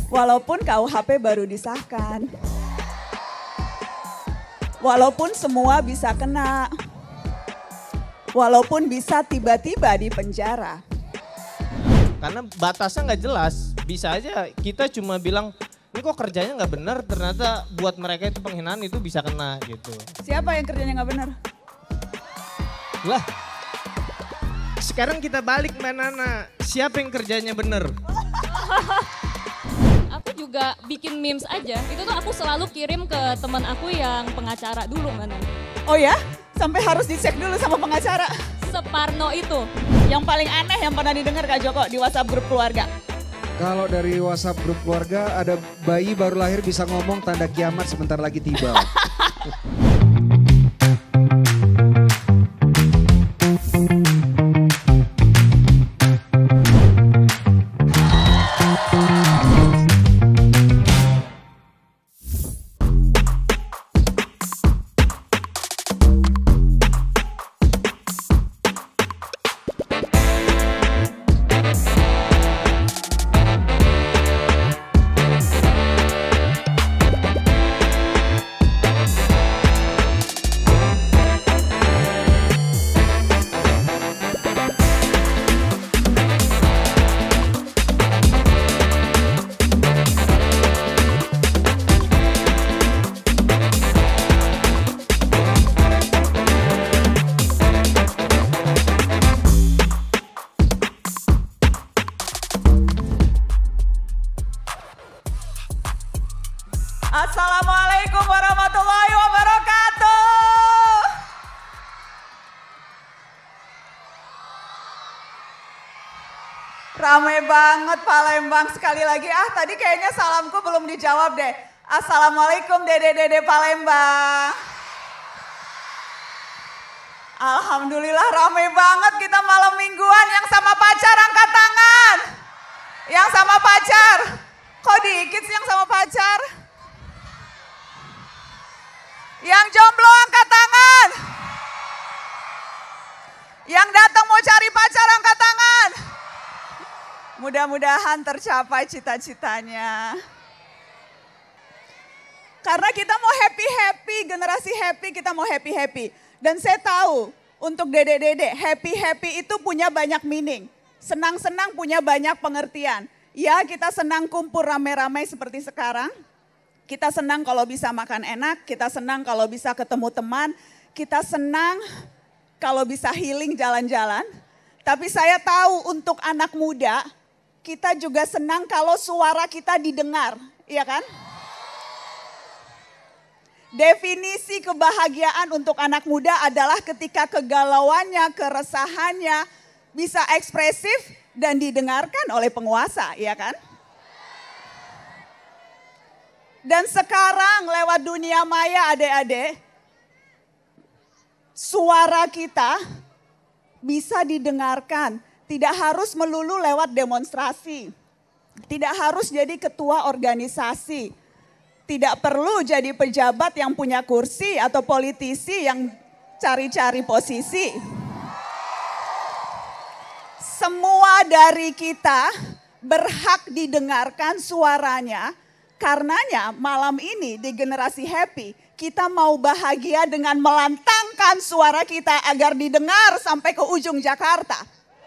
Walaupun KUHP baru disahkan. Walaupun semua bisa kena. Walaupun bisa tiba-tiba di penjara. Karena batasnya nggak jelas. Bisa aja kita cuma bilang, ini kok kerjanya nggak benar, ternyata buat mereka itu penghinaan itu bisa kena gitu. Siapa yang kerjanya nggak benar? Lah, sekarang kita balik Mbak Nana, siapa yang kerjanya benar? Aku juga bikin memes aja, itu tuh aku selalu kirim ke teman aku yang pengacara dulu Mbak Nana. Oh ya? Sampai harus dicek dulu sama pengacara. Separno itu. Yang paling aneh yang pernah didengar Kak Joko di WhatsApp grup keluarga. Kalau dari WhatsApp grup keluarga ada bayi baru lahir bisa ngomong tanda kiamat sebentar lagi tiba. Assalamualaikum warahmatullahi wabarakatuh. Rame banget Palembang sekali lagi. Tadi kayaknya salamku belum dijawab deh. Assalamualaikum dede-dede Palembang. Alhamdulillah rame banget kita malam mingguan. Yang sama pacar angkat tangan. Yang sama pacar. Kok dikit sih yang sama pacar? Yang jomblo angkat tangan. Yang datang mau cari pacar angkat tangan. Mudah-mudahan tercapai cita-citanya. Karena kita mau happy-happy, generasi happy, kita mau happy-happy. Dan saya tahu untuk dede-dede, happy-happy itu punya banyak meaning. Senang-senang punya banyak pengertian. Ya kita senang kumpul rame-rame seperti sekarang. Kita senang kalau bisa makan enak, kita senang kalau bisa ketemu teman, kita senang kalau bisa healing jalan-jalan. Tapi saya tahu untuk anak muda, kita juga senang kalau suara kita didengar, iya kan? Definisi kebahagiaan untuk anak muda adalah ketika kegalauannya, keresahannya bisa ekspresif dan didengarkan oleh penguasa, iya kan? Dan sekarang lewat dunia maya adik-adik, suara kita bisa didengarkan. Tidak harus melulu lewat demonstrasi. Tidak harus jadi ketua organisasi. Tidak perlu jadi pejabat yang punya kursi atau politisi yang cari-cari posisi. Semua dari kita berhak didengarkan suaranya. Karenanya malam ini di Generasi Happy kita mau bahagia dengan melantangkan suara kita agar didengar sampai ke ujung Jakarta.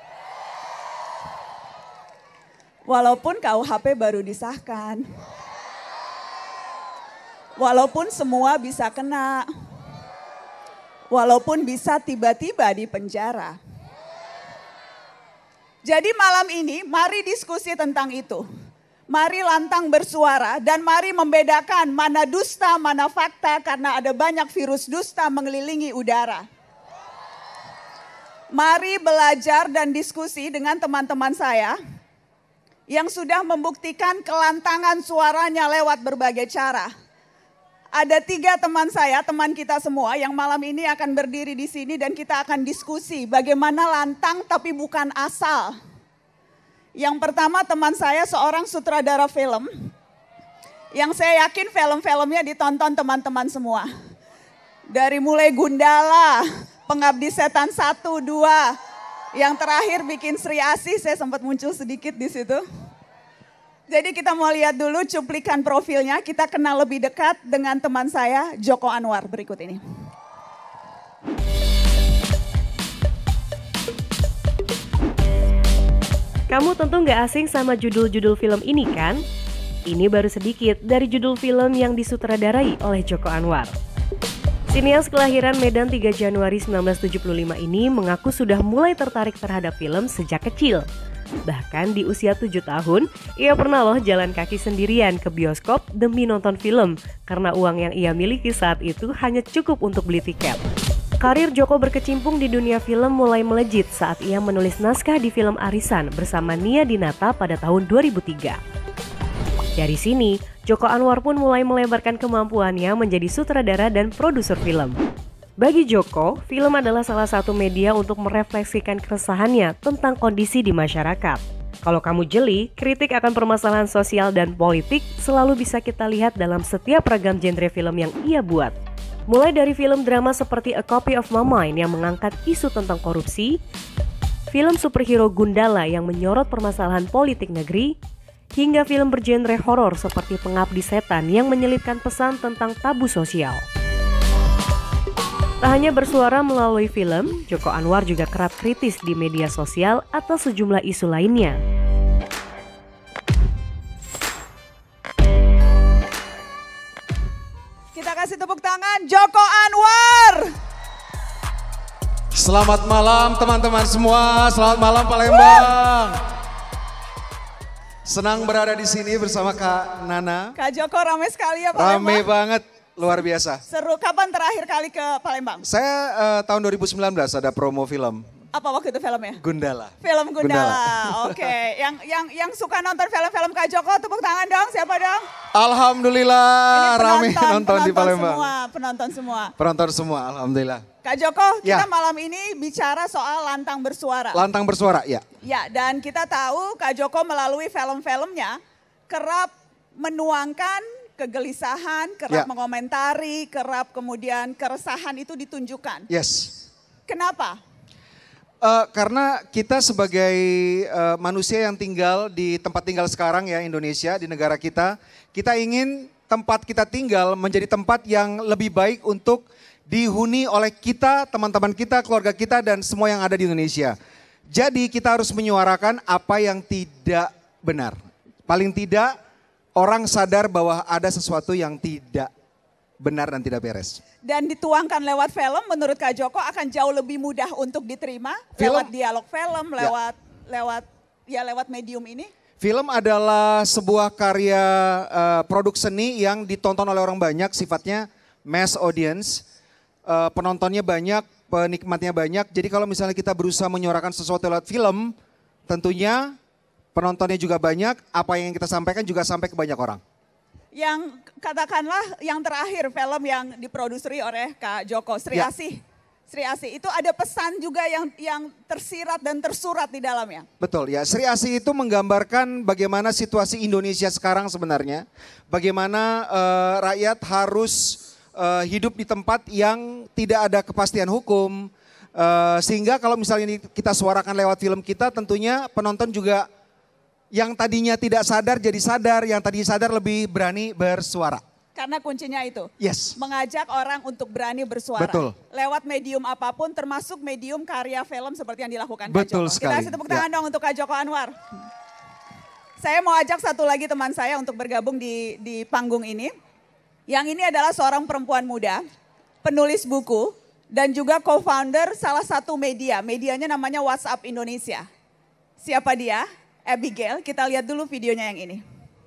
Walaupun KUHP baru disahkan. Walaupun semua bisa kena. Walaupun bisa tiba-tiba di penjara. Jadi malam ini mari diskusi tentang itu. Mari lantang bersuara dan mari membedakan mana dusta, mana fakta karena ada banyak virus dusta mengelilingi udara. Mari belajar dan diskusi dengan teman-teman saya yang sudah membuktikan kelantangan suaranya lewat berbagai cara. Ada 3 teman saya, teman kita semua yang malam ini akan berdiri di sini dan kita akan diskusi bagaimana lantang tapi bukan asal. Yang pertama teman saya seorang sutradara film yang saya yakin film-filmnya ditonton teman-teman semua. Dari mulai Gundala, Pengabdi Setan 1, 2, yang terakhir bikin Sri Asih, saya sempat muncul sedikit di situ. Jadi kita mau lihat dulu cuplikan profilnya, kita kenal lebih dekat dengan teman saya Joko Anwar berikut ini. Kamu tentu nggak asing sama judul-judul film ini kan? Ini baru sedikit dari judul film yang disutradarai oleh Joko Anwar. Sinias kelahiran Medan 3 Januari 1975 ini mengaku sudah mulai tertarik terhadap film sejak kecil. Bahkan di usia 7 tahun, ia pernah loh jalan kaki sendirian ke bioskop demi nonton film karena uang yang ia miliki saat itu hanya cukup untuk beli tiket. Karir Joko berkecimpung di dunia film mulai melejit saat ia menulis naskah di film Arisan bersama Nia Dinata pada tahun 2003. Dari sini, Joko Anwar pun mulai melebarkan kemampuannya menjadi sutradara dan produser film. Bagi Joko, film adalah salah satu media untuk merefleksikan keresahannya tentang kondisi di masyarakat. Kalau kamu jeli, kritik akan permasalahan sosial dan politik selalu bisa kita lihat dalam setiap ragam genre film yang ia buat. Mulai dari film drama seperti A Copy of My Mind yang mengangkat isu tentang korupsi, film superhero Gundala yang menyorot permasalahan politik negeri, hingga film bergenre horor seperti Pengabdi Setan yang menyelipkan pesan tentang tabu sosial. Tak hanya bersuara melalui film, Joko Anwar juga kerap kritis di media sosial atas sejumlah isu lainnya. Kita kasih tepuk tangan Joko Anwar. Selamat malam teman-teman semua, selamat malam Palembang. Senang berada di sini bersama Kak Nana. Kak Joko ramai sekali ya Palembang. Rame banget, luar biasa. Seru, kapan terakhir kali ke Palembang? Saya tahun 2019 ada promo film. Apa waktu itu filmnya? Gundala. Film Gundala, oke. Yang suka nonton film-film Kak Joko, tepuk tangan dong, siapa dong? Alhamdulillah, rame nonton di Palembang. Penonton semua. Penonton semua, alhamdulillah. Kak Joko, kita Ya. malam ini bicara soal Lantang Bersuara. Lantang Bersuara, ya. Ya, dan kita tahu Kak Joko melalui film-filmnya kerap menuangkan kegelisahan, kerap Ya. mengomentari, kerap kemudian keresahan itu ditunjukkan. Yes. Kenapa? Karena kita sebagai manusia yang tinggal di tempat tinggal sekarang ya Indonesia, di negara kita ingin tempat kita tinggal menjadi tempat yang lebih baik untuk dihuni oleh kita, teman-teman kita, keluarga kita dan semua yang ada di Indonesia. Jadi kita harus menyuarakan apa yang tidak benar. Paling tidak orang sadar bahwa ada sesuatu yang tidak benar dan tidak beres. Dan dituangkan lewat film, menurut Kak Joko akan jauh lebih mudah untuk diterima Film? lewat dialog film, lewat medium ini. Film adalah sebuah karya produk seni yang ditonton oleh orang banyak, sifatnya mass audience. Penontonnya banyak, penikmatnya banyak. Jadi kalau misalnya kita berusaha menyuarakan sesuatu lewat film, tentunya penontonnya juga banyak, apa yang kita sampaikan juga sampai ke banyak orang. Yang katakanlah yang terakhir film yang diproduseri oleh Kak Joko, Sri Ya. Asih. Sri Asih itu ada pesan juga yang tersirat dan tersurat di dalamnya. Betul ya, Sri Asih itu menggambarkan bagaimana situasi Indonesia sekarang sebenarnya. Bagaimana rakyat harus hidup di tempat yang tidak ada kepastian hukum. Sehingga kalau misalnya kita suarakan lewat film kita tentunya penonton juga yang tadinya tidak sadar jadi sadar, yang tadi sadar lebih berani bersuara. Karena kuncinya itu, Yes. mengajak orang untuk berani bersuara. Betul. Lewat medium apapun termasuk medium karya film seperti yang dilakukan Kak Betul Joko. sekali. Kita kasih tepuk tangan dong untuk Kak Joko Anwar. Saya mau ajak satu lagi teman saya untuk bergabung di panggung ini. Yang ini adalah seorang perempuan muda, penulis buku, dan juga co-founder salah satu media. Medianya namanya WhatsApp Indonesia. Siapa dia? Abigail, kita lihat dulu videonya yang ini.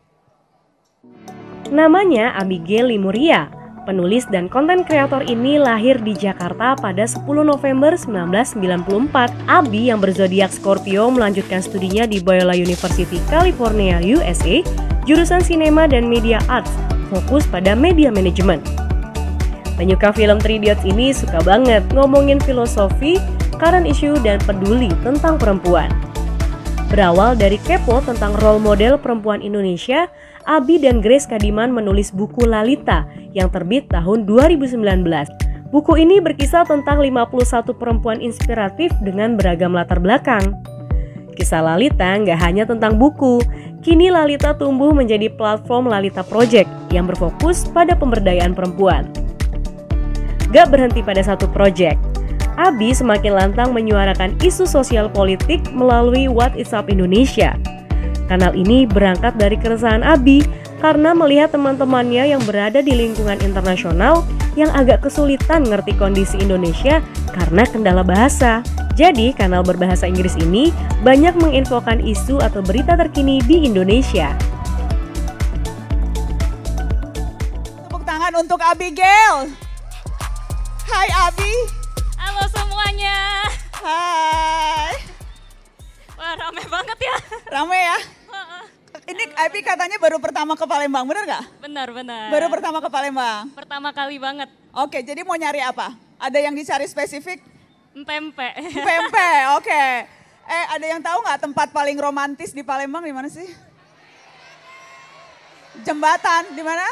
Namanya Abigail Limuria. Penulis dan konten kreator ini lahir di Jakarta pada 10 November 1994. Abi yang berzodiak Scorpio melanjutkan studinya di Biola University, California, USA, jurusan Sinema dan Media Arts, fokus pada media manajemen. Penyuka film Three Idiots ini suka banget ngomongin filosofi, current issue, dan peduli tentang perempuan. Berawal dari kepo tentang role model perempuan Indonesia, Abi dan Grace Kadiman menulis buku Lalita yang terbit tahun 2019. Buku ini berkisah tentang 51 perempuan inspiratif dengan beragam latar belakang. Kisah Lalita nggak hanya tentang buku, kini Lalita tumbuh menjadi platform Lalita Project yang berfokus pada pemberdayaan perempuan. Gak berhenti pada satu proyek, Abi semakin lantang menyuarakan isu sosial politik melalui What Is Up Indonesia. Kanal ini berangkat dari keresahan Abi karena melihat teman-temannya yang berada di lingkungan internasional yang agak kesulitan ngerti kondisi Indonesia karena kendala bahasa. Jadi, kanal berbahasa Inggris ini banyak menginfokan isu atau berita terkini di Indonesia. Tepuk tangan untuk Abigail. Hai Abi. Halo semuanya. Hai. Wah, rame banget ya. Rame ya? Ini Abi katanya baru pertama ke Palembang, bener nggak? Benar. Baru pertama ke Palembang. Pertama kali banget. Oke, jadi mau nyari apa? Ada yang dicari spesifik? Pempek. Pempek, oke. Ada yang tahu nggak tempat paling romantis di Palembang di mana sih? Jembatan, di mana?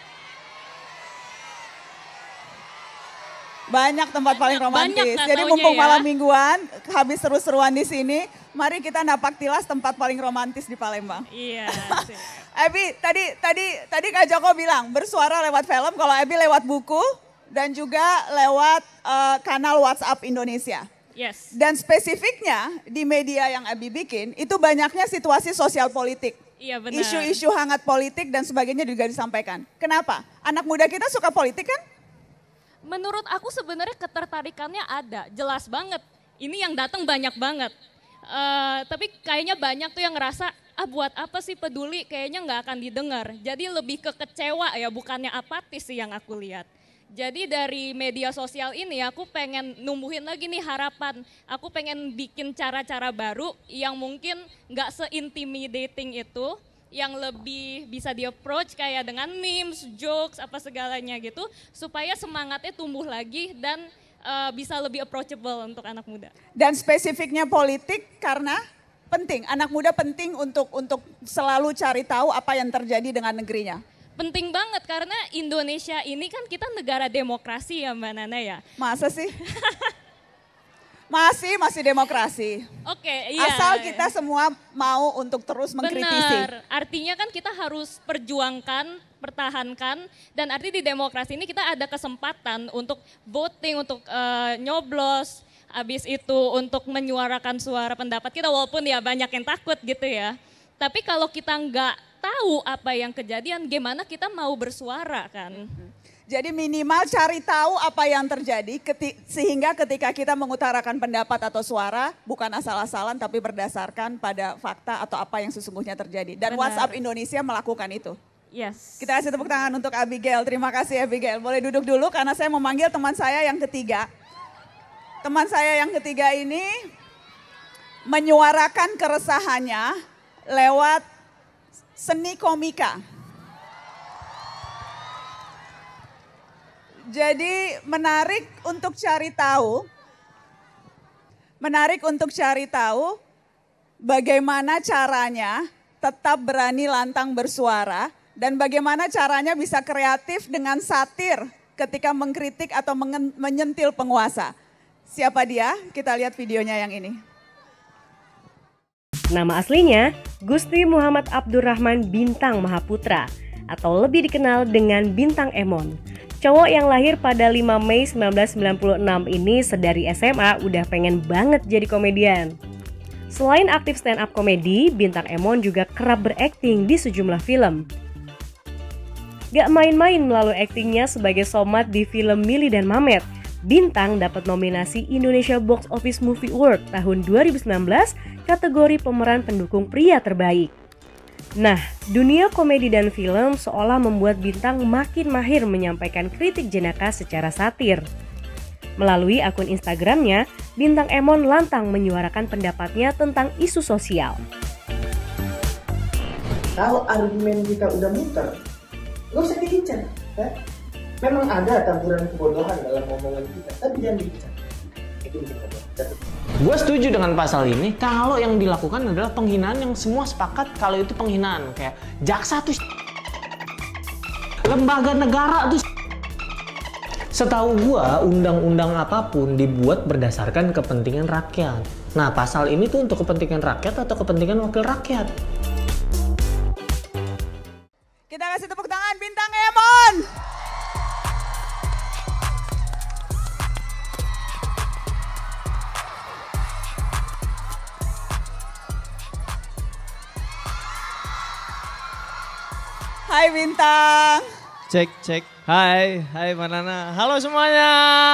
Banyak tempat paling romantis. banyak, Jadi taunya mumpung ya. malam mingguan, habis seru-seruan di sini, mari kita napak tilas tempat paling romantis di Palembang. Iya. Abi, tadi Kak Joko bilang bersuara lewat film, kalau Abi lewat buku dan juga lewat kanal WhatsApp Indonesia. Yes. Dan spesifiknya di media yang Abi bikin, itu banyaknya situasi sosial politik. Iya benar. Isu-isu hangat politik dan sebagainya juga disampaikan. Kenapa? Anak muda kita suka politik kan? Menurut aku sebenarnya ketertarikannya ada, jelas banget. Ini yang datang banyak banget. Tapi kayaknya banyak tuh yang ngerasa, buat apa sih peduli, kayaknya nggak akan didengar. Jadi lebih ke kecewa ya, bukannya apatis sih yang aku lihat. Jadi dari media sosial ini aku pengen numbuhin lagi nih harapan. Aku pengen bikin cara-cara baru yang mungkin nggak se-intimidating itu, yang lebih bisa di-approach kayak dengan memes, jokes, apa segalanya gitu. Supaya semangatnya tumbuh lagi dan bisa lebih approachable untuk anak muda. Dan spesifiknya politik karena penting, anak muda penting untuk selalu cari tahu apa yang terjadi dengan negerinya. Penting banget karena Indonesia ini kan kita negara demokrasi ya Mbak Nana ya. Masa sih? Masih demokrasi. Oke, iya. Asal kita semua mau untuk terus mengkritisi. Benar, artinya kan kita harus perjuangkan, pertahankan, dan arti di demokrasi ini kita ada kesempatan untuk voting, untuk nyoblos, habis itu untuk menyuarakan suara pendapat kita walaupun ya banyak yang takut gitu ya. Tapi kalau kita nggak tahu apa yang kejadian, gimana kita mau bersuara kan? Jadi minimal cari tahu apa yang terjadi sehingga ketika kita mengutarakan pendapat atau suara bukan asal-asalan tapi berdasarkan pada fakta atau apa yang sesungguhnya terjadi. Dan Benar. WhatsApp Indonesia melakukan itu. Yes. Kita kasih tepuk tangan untuk Abigail. Terima kasih Abigail. Boleh duduk dulu karena saya memanggil teman saya yang ketiga. Teman saya yang ketiga ini menyuarakan keresahannya lewat seni komika. Jadi menarik untuk cari tahu bagaimana caranya tetap berani lantang bersuara dan bagaimana caranya bisa kreatif dengan satir ketika mengkritik atau menyentil penguasa. Siapa dia? Kita lihat videonya yang ini. Nama aslinya Gusti Muhammad Abdurrahman Bintang Mahaputra atau lebih dikenal dengan Bintang Emon. Cowok yang lahir pada 5 Mei 1996 ini sedari SMA udah pengen banget jadi komedian. Selain aktif stand up komedi, Bintang Emon juga kerap berakting di sejumlah film. Gak main-main melalui aktingnya sebagai Somad di film Mili dan Mamet, Bintang dapat nominasi Indonesia Box Office Movie Award tahun 2019 kategori pemeran pendukung pria terbaik. Nah, dunia komedi dan film seolah membuat Bintang makin mahir menyampaikan kritik jenaka secara satir. Melalui akun Instagramnya, Bintang Emon lantang menyuarakan pendapatnya tentang isu sosial. Kalau argumen kita udah muter, nggak usah diincar. Ya? Memang ada taburan kebodohan dalam omongan kita, tapi jangan diincar. Itu bisa kebodohan. Gue setuju dengan pasal ini kalau yang dilakukan adalah penghinaan yang semua sepakat kalau itu penghinaan. Kayak jaksa tuh lembaga negara tuh. Setahu gue undang-undang apapun dibuat berdasarkan kepentingan rakyat. Nah, pasal ini tuh untuk kepentingan rakyat atau kepentingan wakil rakyat? Kita kasih tepuk tangan Bintang Emon. Hai Bintang. Cek, cek. Hai Mbak Nana. Halo semuanya.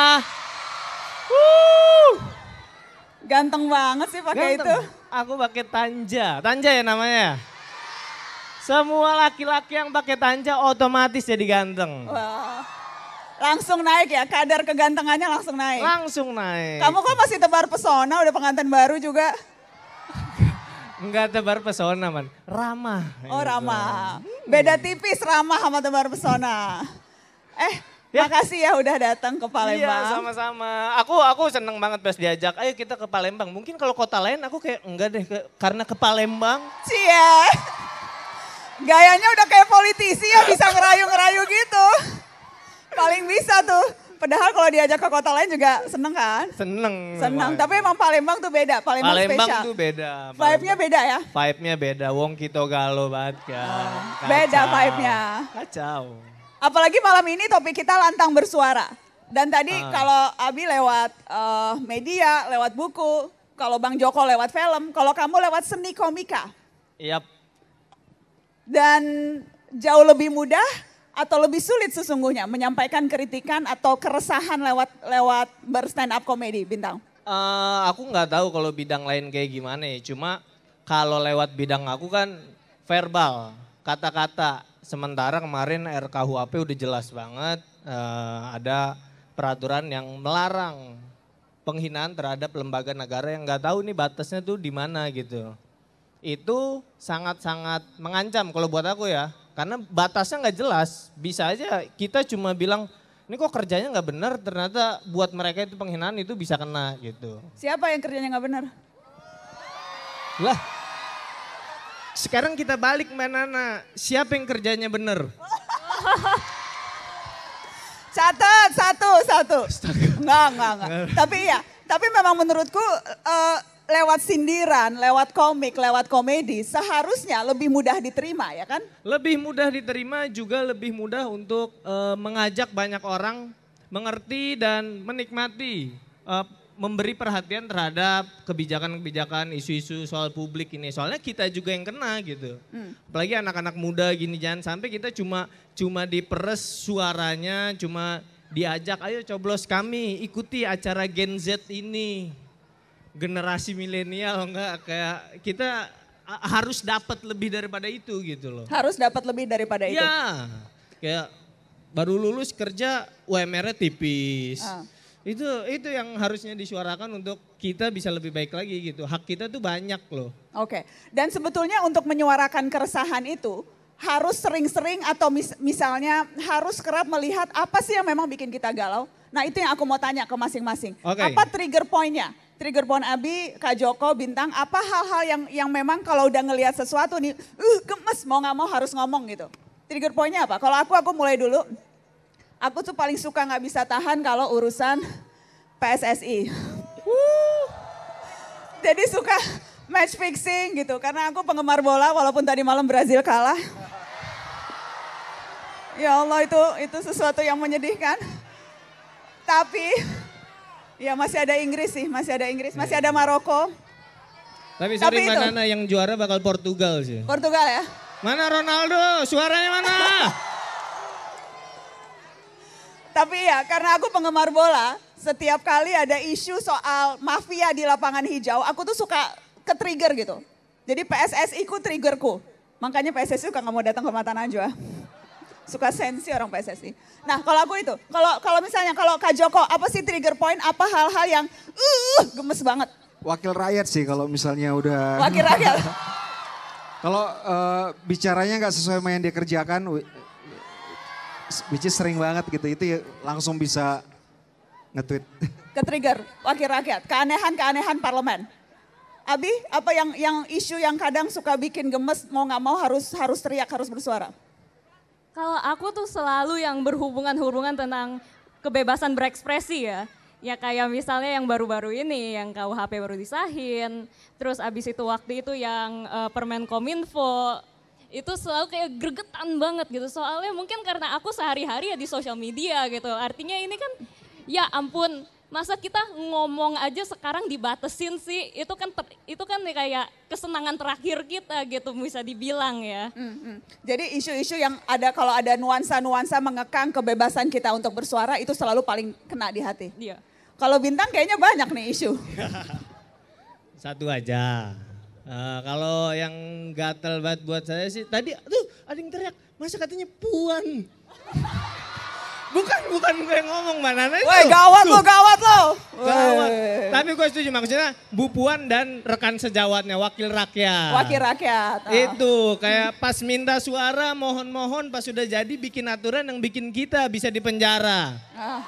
Ganteng banget sih pakai itu. Aku pakai Tanja. Tanja ya namanya. Semua laki-laki yang pakai Tanja otomatis jadi ganteng. Wah. Langsung naik ya, kadar kegantengannya langsung naik. Langsung naik. Kamu kok masih tebar pesona, udah pengantin baru juga. Enggak tebar pesona, man. Ramah. Oh gitu. ramah. Beda tipis ramah sama tebar pesona. Makasih ya udah datang ke Palembang. Iya sama-sama. Aku seneng banget pas diajak, ayo kita ke Palembang. Mungkin kalau kota lain aku kayak enggak deh, karena ke Palembang. Cie. Gayanya udah kayak politisi ya, bisa ngerayu-ngerayu gitu. Paling bisa tuh. Padahal kalau diajak ke kota lain juga seneng kan? Seneng. Seneng, tapi emang Palembang tuh beda. Palembang spesial. Tuh beda. Vibe-nya beda ya? Vibe-nya beda, wong Kito Galo banget kan. Beda vibe-nya. Kacau. Apalagi malam ini topik kita lantang bersuara. Dan tadi kalau Abi lewat media, lewat buku. Kalau Bang Joko lewat film. Kalau kamu lewat seni komika. Yap. Dan jauh lebih mudah atau lebih sulit sesungguhnya menyampaikan kritikan atau keresahan lewat berstand up komedi, Bintang? Aku nggak tahu kalau bidang lain kayak gimana ya. Cuma kalau lewat bidang aku kan verbal, kata-kata. Sementara kemarin RKUHP udah jelas banget ada peraturan yang melarang penghinaan terhadap lembaga negara yang nggak tahu nih batasnya tuh di mana gitu. Itu sangat-sangat mengancam kalau buat aku ya. Karena batasnya nggak jelas. Bisa aja kita cuma bilang ini kok kerjanya nggak benar, ternyata buat mereka itu penghinaan itu bisa kena gitu. Siapa yang kerjanya nggak benar? Lah. Sekarang kita balik Mbak Nana, siapa yang kerjanya bener? Catat satu. Enggak. Tapi memang menurutku lewat sindiran, lewat komik, lewat komedi seharusnya lebih mudah diterima ya kan? Lebih mudah diterima juga lebih mudah untuk mengajak banyak orang mengerti dan menikmati. Memberi perhatian terhadap kebijakan-kebijakan isu-isu soal publik ini. Soalnya kita juga yang kena gitu. Apalagi anak-anak muda gini, jangan sampai kita cuma diperes suaranya, cuma diajak ayo coblos kami ikuti acara Gen Z ini. Generasi milenial enggak, kayak kita harus dapat lebih daripada itu gitu loh. Harus dapat lebih daripada itu. Ya, kayak baru lulus kerja UMR-nya tipis. Itu yang harusnya disuarakan untuk kita bisa lebih baik lagi gitu. Hak kita tuh banyak loh. Oke. Dan sebetulnya untuk menyuarakan keresahan itu harus sering-sering atau misalnya harus kerap melihat apa sih yang memang bikin kita galau. Nah itu yang aku mau tanya ke masing-masing. Apa trigger point-nya? Trigger point Abi, Kak Joko, Bintang, apa hal-hal yang memang kalau udah ngelihat sesuatu nih, gemes mau gak mau harus ngomong gitu. Trigger point-nya apa? Kalau aku mulai dulu. Aku tuh paling suka gak bisa tahan kalau urusan PSSI. Jadi suka match fixing gitu. Karena aku penggemar bola walaupun tadi malam Brazil kalah. Ya Allah itu sesuatu yang menyedihkan. Tapi ya masih ada Inggris sih, masih ada Maroko. Tapi sorry Mbak Nana yang juara bakal Portugal sih. Portugal ya? Mana Ronaldo? Suaranya mana? Tapi ya karena aku penggemar bola, setiap kali ada isu soal mafia di lapangan hijau, aku tuh suka ke-trigger gitu. Jadi PSSI ku triggerku. Makanya PSSI suka gak mau datang ke Mata Najwa. Suka sensi orang PSSI. Nah kalau aku itu, kalau misalnya kalau Kak Joko, apa sih trigger point, apa hal-hal yang gemes banget? Wakil rakyat sih kalau misalnya udah. Wakil rakyat? Kalau bicaranya gak sesuai sama yang dia kerjakan, which is sering banget gitu, itu ya langsung bisa nge-tweet. Ke-trigger wakil rakyat, keanehan-keanehan parlemen. Abi, apa yang isu yang kadang suka bikin gemes, mau gak mau harus teriak, harus bersuara? Kalau aku tuh selalu yang berhubungan tentang kebebasan berekspresi ya. Ya kayak misalnya yang baru-baru ini, yang KUHP baru disahin, terus abis itu waktu itu yang Permenkominfo, itu selalu kayak gregetan banget gitu. Soalnya mungkin karena aku sehari-hari ya di sosial media gitu. Artinya ini kan ya ampun, masa kita ngomong aja sekarang dibatasin sih, itu kan kayak kesenangan terakhir kita gitu bisa dibilang ya. Jadi isu-isu yang ada kalau ada nuansa-nuansa mengekang kebebasan kita untuk bersuara itu selalu paling kena di hati. Iya. Kalau Bintang kayaknya banyak nih isu. Satu aja. Kalau yang gatel banget buat saya sih, tadi tuh ada yang teriak, masa katanya Puan. Bukan gue yang ngomong Mbak Nana itu. Woi gawat lo. Gawat. Tapi gue setuju maksudnya Bu Puan dan rekan sejawatnya, wakil rakyat. Wakil rakyat. Itu kayak pas minta suara mohon-mohon pas sudah jadi bikin aturan yang bikin kita bisa dipenjara.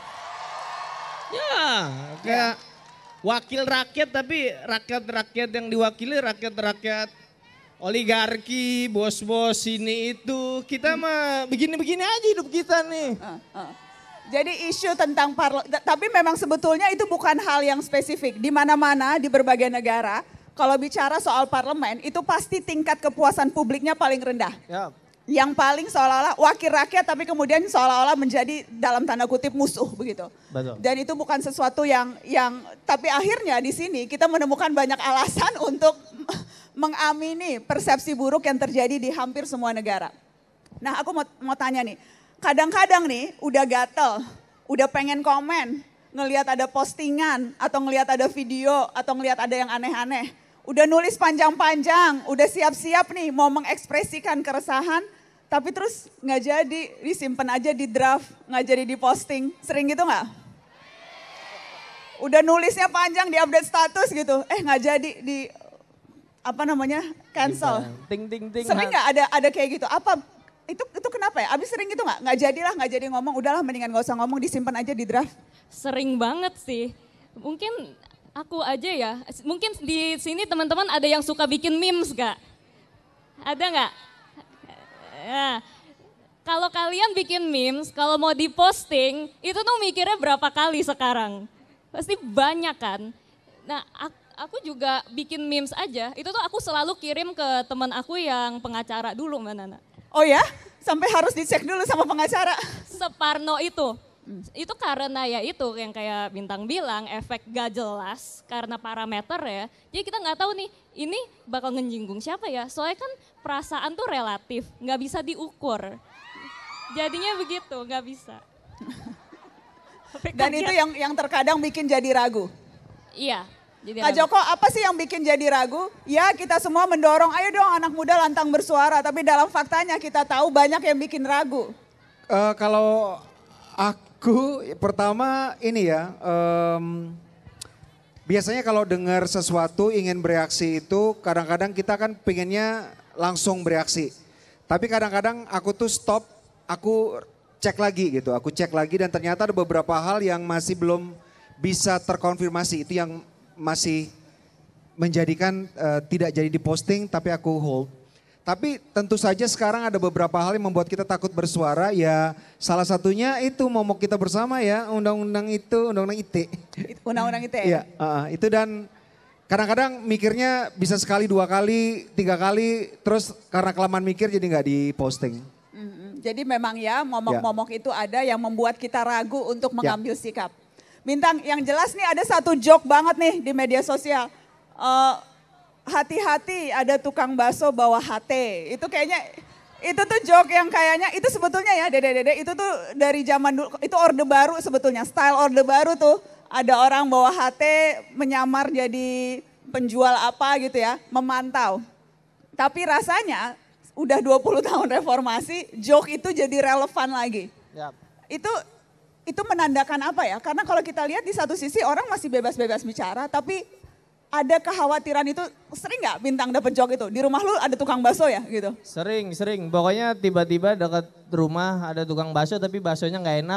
Ya kayak wakil rakyat tapi rakyat-rakyat yang diwakili rakyat-rakyat oligarki, bos-bos ini itu. Kita mah begini-begini aja hidup kita nih. Jadi isu tentang tapi memang sebetulnya itu bukan hal yang spesifik. Di mana-mana di berbagai negara kalau bicara soal parlemen itu pasti tingkat kepuasan publiknya paling rendah. Ya. Yang paling seolah-olah wakil rakyat tapi kemudian seolah-olah menjadi dalam tanda kutip musuh begitu. Betul. Dan itu bukan sesuatu yang tapi akhirnya di sini kita menemukan banyak alasan untuk mengamini persepsi buruk yang terjadi di hampir semua negara. Nah aku mau tanya nih, kadang-kadang nih udah gatel, udah pengen komen, ngelihat ada postingan atau ngelihat ada video atau ngelihat ada yang aneh-aneh. Udah nulis panjang-panjang, udah siap-siap nih mau mengekspresikan keresahan, tapi terus nggak jadi, disimpan aja di draft, nggak jadi diposting. Sering gitu nggak? Udah nulisnya panjang di update status gitu, nggak jadi di cancel. Ting. Sering nggak ada kayak gitu? Apa itu kenapa ya? Abis sering gitu nggak? Nggak jadi ngomong, udahlah mendingan nggak usah ngomong, disimpan aja di draft. Sering banget sih. Mungkin aku aja ya, mungkin di sini teman-teman ada yang suka bikin memes gak? Ada gak? Ya. Kalau kalian bikin memes, kalau mau diposting, itu tuh mikirnya berapa kali sekarang? Pasti banyak kan? Nah aku juga bikin memes aja, itu tuh aku selalu kirim ke teman aku yang pengacara dulu Mbak Nana. Oh ya? Sampai harus dicek dulu sama pengacara? Separno itu. Itu karena ya itu yang kayak Bintang bilang efek gak jelas karena parameter ya. Jadi kita nggak tahu nih ini bakal ngenyinggung siapa ya. Soalnya kan perasaan tuh relatif, nggak bisa diukur. Jadinya begitu, nggak bisa. Dan itu yang terkadang bikin jadi ragu. Iya. Jadi Kak Joko, apa sih yang bikin jadi ragu? Ya kita semua mendorong, ayo dong anak muda lantang bersuara. Tapi dalam faktanya kita tahu banyak yang bikin ragu. Kalau aku pertama ini ya, biasanya kalau dengar sesuatu ingin bereaksi itu kadang-kadang kita kan pengennya langsung bereaksi. Tapi kadang-kadang aku tuh stop, aku cek lagi gitu. Aku cek lagi dan ternyata ada beberapa hal yang masih belum bisa terkonfirmasi. Itu yang masih menjadikan tidak jadi diposting tapi aku hold. Tapi tentu saja sekarang ada beberapa hal yang membuat kita takut bersuara, ya salah satunya itu momok kita bersama ya, undang-undang ITE. Undang-undang ITE? Iya, itu dan kadang-kadang mikirnya bisa sekali, 2 kali, 3 kali, terus karena kelamaan mikir jadi nggak diposting. Jadi memang ya momok-momok itu ada yang membuat kita ragu untuk mengambil sikap. Bintang, yang jelas nih ada satu joke banget nih di media sosial. Hati-hati ada tukang bakso bawa HT. Itu kayaknya, itu tuh joke yang kayaknya, itu sebetulnya ya dede-dede, itu tuh dari zaman dulu, itu orde baru sebetulnya, style orde baru tuh. Ada orang bawa HT menyamar jadi penjual apa gitu ya, memantau. Tapi rasanya udah 20 tahun reformasi, joke itu jadi relevan lagi. Yap. Itu menandakan apa ya? Karena kalau kita lihat di satu sisi orang masih bebas-bebas bicara, tapi ada kekhawatiran itu. Sering nggak Bintang dapet joke itu? Di rumah lu ada tukang bakso ya gitu? Sering. Pokoknya tiba-tiba dekat rumah ada tukang bakso tapi baksonya nggak enak.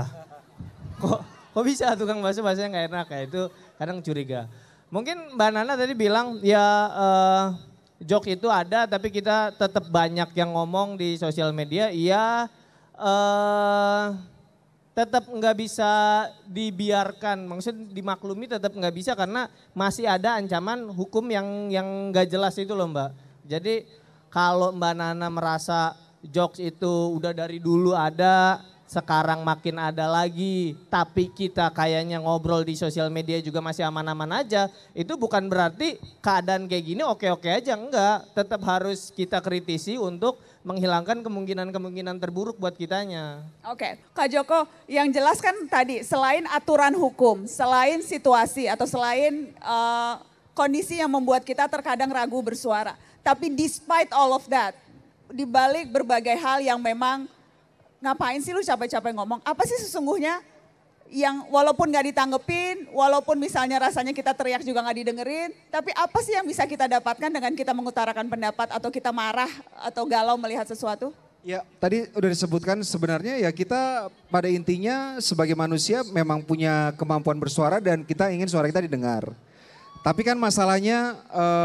Kok bisa tukang baksonya nggak enak? Ya itu kadang curiga. Mungkin Mbak Nana tadi bilang ya joke itu ada tapi kita tetap banyak yang ngomong di sosial media. Iya tetap nggak bisa dibiarkan, maksudnya dimaklumi tetap nggak bisa karena masih ada ancaman hukum yang nggak jelas itu loh Mbak. Jadi kalau Mbak Nana merasa jokes itu udah dari dulu ada, sekarang makin ada lagi, tapi kita kayaknya ngobrol di sosial media juga masih aman-aman aja, itu bukan berarti keadaan kayak gini oke-oke aja, enggak. Tetap harus kita kritisi untuk menghilangkan kemungkinan-kemungkinan terburuk buat kitanya. Oke, Kak Joko, yang jelas kan tadi selain aturan hukum, selain situasi atau selain kondisi yang membuat kita terkadang ragu bersuara. Tapi despite all of that, dibalik berbagai hal yang memang ngapain sih lu capek-capek ngomong, apa sih sesungguhnya yang walaupun gak ditanggepin, walaupun misalnya rasanya kita teriak juga gak didengerin, tapi apa sih yang bisa kita dapatkan dengan kita mengutarakan pendapat atau kita marah atau galau melihat sesuatu? Ya, tadi udah disebutkan sebenarnya ya kita pada intinya sebagai manusia memang punya kemampuan bersuara dan kita ingin suara kita didengar. Tapi kan masalahnya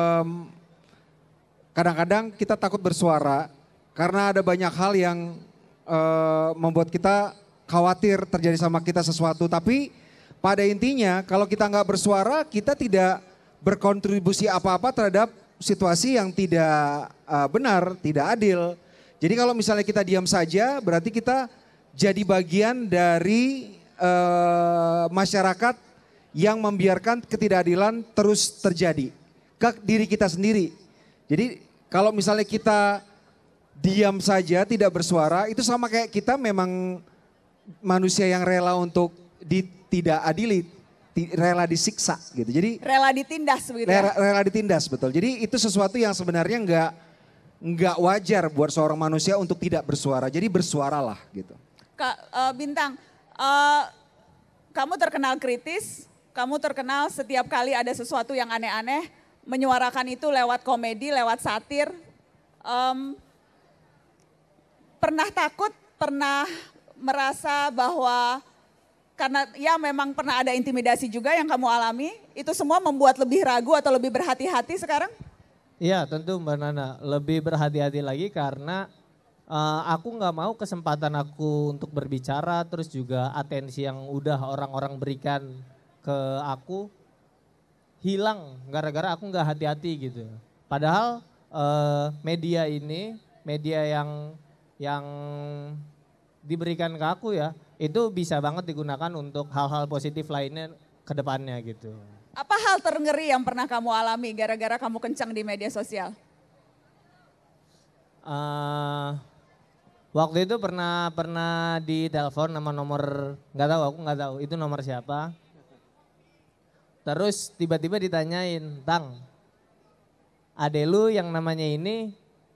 kadang-kadang kita takut bersuara karena ada banyak hal yang membuat kita khawatir terjadi sama kita sesuatu. Tapi pada intinya kalau kita nggak bersuara kita tidak berkontribusi apa-apa terhadap situasi yang tidak benar, tidak adil. Jadi kalau misalnya kita diam saja berarti kita jadi bagian dari masyarakat yang membiarkan ketidakadilan terus terjadi ke diri kita sendiri. Jadi kalau misalnya kita diam saja tidak bersuara itu sama kayak kita memang manusia yang rela untuk tidak adili, rela disiksa gitu. Jadi rela ditindas begitu ya? Rela ditindas betul. Jadi itu sesuatu yang sebenarnya nggak wajar buat seorang manusia untuk tidak bersuara. Jadi bersuaralah gitu. Kak Bintang, kamu terkenal kritis, kamu terkenal setiap kali ada sesuatu yang aneh-aneh, menyuarakan itu lewat komedi, lewat satir. Pernah takut, pernah merasa bahwa karena ya memang pernah ada intimidasi juga yang kamu alami, itu semua membuat lebih ragu atau lebih berhati-hati sekarang? Iya tentu Mbak Nana, lebih berhati-hati lagi karena aku nggak mau kesempatan aku untuk berbicara terus juga atensi yang udah orang-orang berikan ke aku hilang gara-gara aku nggak hati-hati gitu. Padahal media ini, media yang diberikan ke aku ya, itu bisa banget digunakan untuk hal-hal positif lainnya ke depannya gitu. Apa hal terngeri yang pernah kamu alami gara-gara kamu kencang di media sosial? Waktu itu pernah ditelepon nama nomor, aku nggak tahu itu nomor siapa. Terus tiba-tiba ditanyain, Tang, ade lu yang namanya ini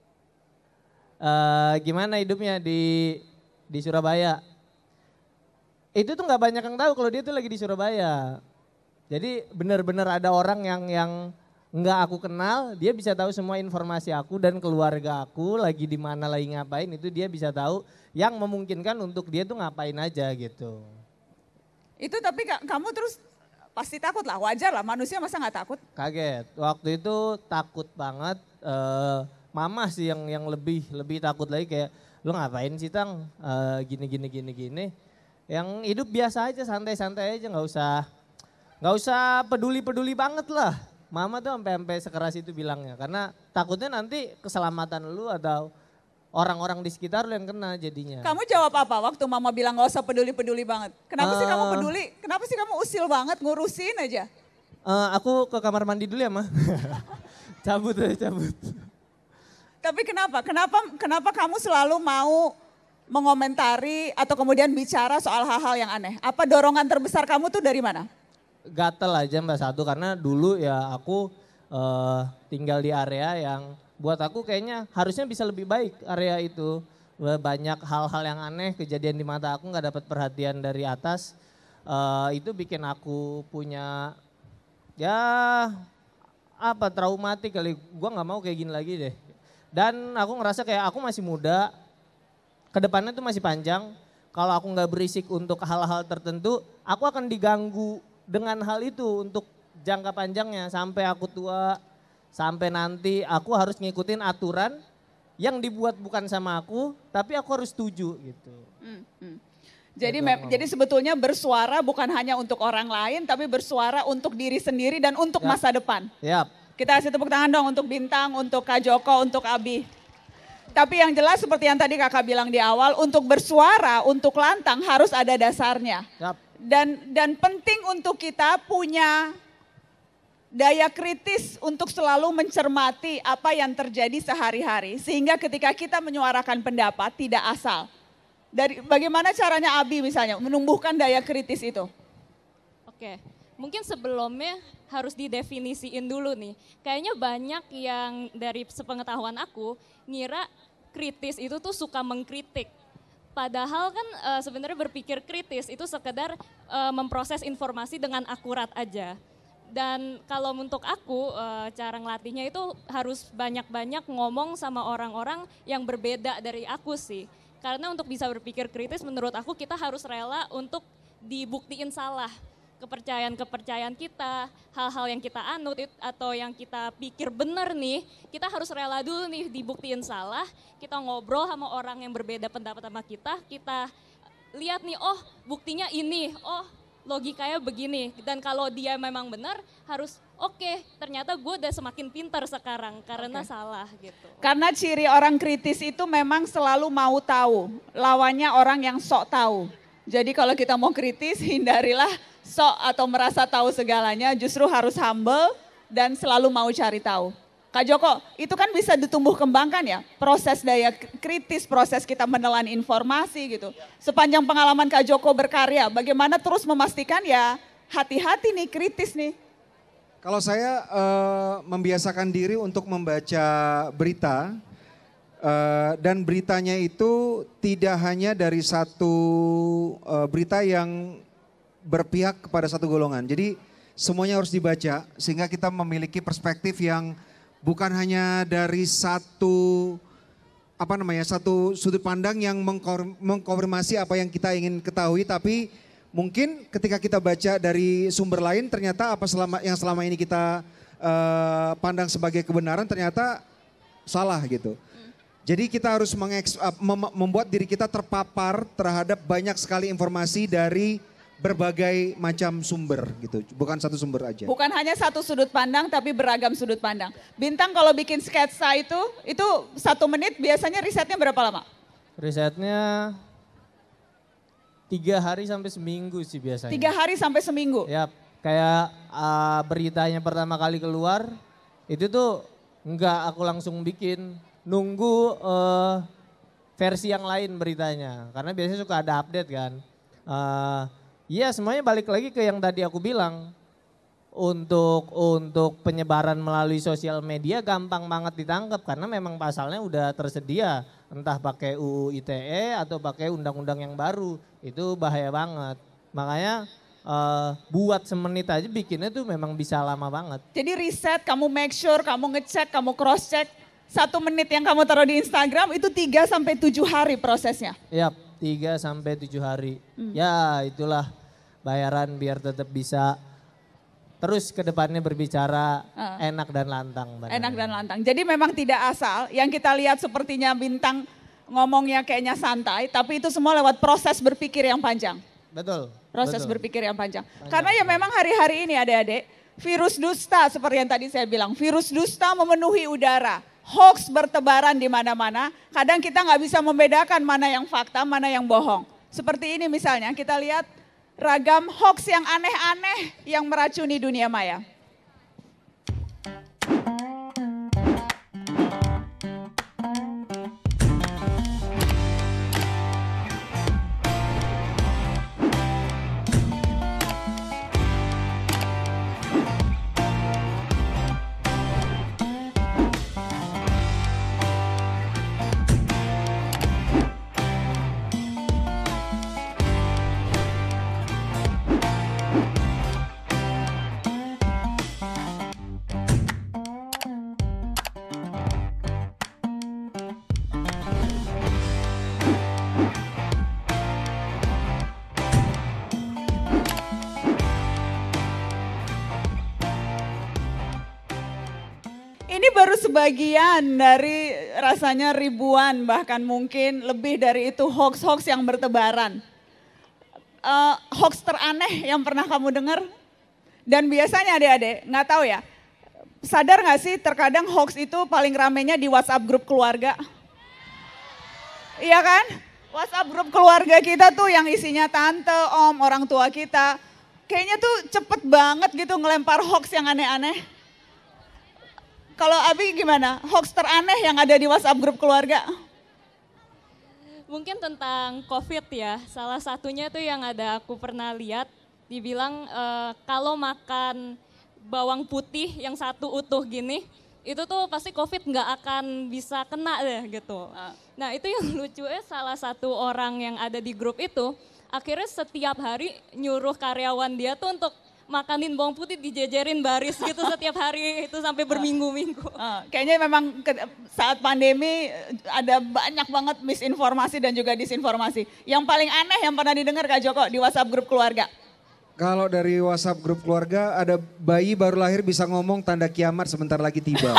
gimana hidupnya di Surabaya. Itu tuh nggak banyak yang tahu kalau dia tuh lagi di Surabaya. Jadi benar-benar ada orang yang nggak aku kenal, dia bisa tahu semua informasi aku dan keluarga aku lagi di mana, lagi ngapain, itu dia bisa tahu yang memungkinkan untuk dia tuh ngapain aja gitu. Itu tapi kamu terus pasti takut lah, wajar lah, manusia masa nggak takut? Kaget, waktu itu takut banget. Mama sih yang lebih takut lagi, kayak lu ngapain sih Tang gini. Yang hidup biasa aja, santai-santai aja, nggak usah peduli banget lah. Mama tuh sampai sekeras itu bilangnya, karena takutnya nanti keselamatan lu atau orang-orang di sekitar lu yang kena jadinya. Kamu jawab apa waktu mama bilang nggak usah peduli banget? Kenapa sih kamu peduli? Kenapa sih kamu usil banget ngurusin aja? Aku ke kamar mandi dulu ya Ma. cabut. Tapi kenapa kamu selalu mau mengomentari atau kemudian bicara soal hal-hal yang aneh? Apa dorongan terbesar kamu tuh dari mana? Gatel aja Mbak, satu karena dulu ya aku tinggal di area yang buat aku kayaknya harusnya bisa lebih baik area itu. Banyak hal-hal yang aneh kejadian di mata aku, nggak dapat perhatian dari atas. Itu bikin aku punya traumatik kali. Gua nggak mau kayak gini lagi deh. Dan aku ngerasa kayak aku masih muda, kedepannya tuh masih panjang. Kalau aku nggak berisik untuk hal-hal tertentu, aku akan diganggu dengan hal itu untuk jangka panjangnya sampai aku tua, sampai nanti aku harus ngikutin aturan yang dibuat bukan sama aku, tapi aku harus setuju gitu. Jadi sebetulnya bersuara bukan hanya untuk orang lain, tapi bersuara untuk diri sendiri dan untuk masa depan. Yap. Kita kasih tepuk tangan dong untuk Bintang, untuk Kak Joko, untuk Abi. Tapi yang jelas seperti yang tadi kakak bilang di awal, untuk bersuara, untuk lantang harus ada dasarnya. Yap. Dan penting untuk kita punya daya kritis untuk selalu mencermati apa yang terjadi sehari-hari. Sehingga ketika kita menyuarakan pendapat tidak asal. Bagaimana caranya Abi misalnya menumbuhkan daya kritis itu? Oke, mungkin sebelumnya harus didefinisiin dulu nih. Kayaknya banyak yang dari sepengetahuan aku ngira kritis itu tuh suka mengkritik. Padahal kan sebenarnya berpikir kritis itu sekedar memproses informasi dengan akurat aja. Dan kalau untuk aku cara ngelatihnya itu harus banyak-banyak ngomong sama orang-orang yang berbeda dari aku sih. Karena untuk bisa berpikir kritis menurut aku kita harus rela untuk dibuktiin salah. Kepercayaan-kepercayaan kita, hal-hal yang kita anut atau yang kita pikir benar nih, kita harus rela dulu nih dibuktiin salah, kita ngobrol sama orang yang berbeda pendapat sama kita lihat nih, oh buktinya ini, oh logikanya begini. Dan kalau dia memang benar harus oke, ternyata gue udah semakin pintar sekarang karena salah gitu. Karena ciri orang kritis itu memang selalu mau tahu, lawannya orang yang sok tahu. Jadi kalau kita mau kritis hindarilah sok atau merasa tahu segalanya, justru harus humble dan selalu mau cari tahu. Kak Joko, itu kan bisa ditumbuh kembangkan ya, proses daya kritis, proses kita menelan informasi gitu. Sepanjang pengalaman Kak Joko berkarya, bagaimana terus memastikan ya hati-hati nih, kritis nih. Kalau saya membiasakan diri untuk membaca berita, dan beritanya itu tidak hanya dari satu berita yang berpihak kepada satu golongan. Jadi semuanya harus dibaca sehingga kita memiliki perspektif yang bukan hanya dari satu sudut pandang yang mengkonfirmasi apa yang kita ingin ketahui, tapi mungkin ketika kita baca dari sumber lain ternyata yang selama ini kita pandang sebagai kebenaran ternyata salah gitu. Jadi kita harus membuat diri kita terpapar terhadap banyak sekali informasi dari berbagai macam sumber gitu, bukan satu sumber aja. Bukan hanya satu sudut pandang tapi beragam sudut pandang. Bintang kalau bikin sketsa itu 1 menit biasanya risetnya berapa lama? Risetnya 3 hari sampai seminggu sih biasanya. 3 hari sampai seminggu? Yap, kayak beritanya pertama kali keluar itu tuh enggak aku langsung bikin, nunggu versi yang lain beritanya. Karena biasanya suka ada update kan. Iya semuanya balik lagi ke yang tadi aku bilang. Untuk penyebaran melalui sosial media gampang banget ditangkap karena memang pasalnya udah tersedia. Entah pakai UU ITE atau pakai undang-undang yang baru. Itu bahaya banget. Makanya buat semenit aja bikinnya tuh memang bisa lama banget. Jadi riset, kamu make sure, kamu ngecek, kamu cross check. 1 menit yang kamu taruh di Instagram itu 3 sampai 7 hari prosesnya. Yap, 3 sampai 7 hari. Ya itulah bayaran biar tetap bisa terus ke depannya berbicara enak dan lantang. Enak dan lantang. Jadi memang tidak asal, yang kita lihat sepertinya Bintang ngomongnya kayaknya santai, tapi itu semua lewat proses berpikir yang panjang. Betul. Proses berpikir yang panjang. Karena ya memang hari-hari ini adik-adik, virus dusta seperti yang tadi saya bilang, virus dusta memenuhi udara. Hoax bertebaran di mana-mana, kadang kita nggak bisa membedakan mana yang fakta, mana yang bohong. Seperti ini misalnya, kita lihat ragam hoax yang aneh-aneh yang meracuni dunia maya. Ini baru sebagian dari rasanya ribuan bahkan mungkin lebih dari itu hoax-hoax yang bertebaran. hoax teraneh yang pernah kamu dengar? Dan biasanya adik-adik, nggak tahu ya, sadar nggak sih terkadang hoax itu paling ramenya di WhatsApp grup keluarga? Iya kan? WhatsApp grup keluarga kita tuh yang isinya tante, om, orang tua kita. Kayaknya tuh cepet banget gitu ngelempar hoax yang aneh-aneh. Kalau Abi gimana? Hoax teraneh yang ada di WhatsApp grup keluarga? Mungkin tentang COVID ya, salah satunya tuh yang ada aku pernah lihat, dibilang kalau makan bawang putih yang satu utuh gini, itu tuh pasti COVID nggak akan bisa kena deh gitu. Nah itu yang lucunya salah satu orang yang ada di grup itu, akhirnya setiap hari nyuruh karyawan dia tuh untuk makanin bawang putih dijejerin baris gitu setiap hari itu sampai berminggu-minggu. Kayaknya memang saat pandemi ada banyak banget misinformasi dan juga disinformasi. Yang paling aneh yang pernah didengar Kak Joko di WhatsApp grup keluarga? Kalau dari WhatsApp grup keluarga ada bayi baru lahir bisa ngomong tanda kiamat sebentar lagi tiba.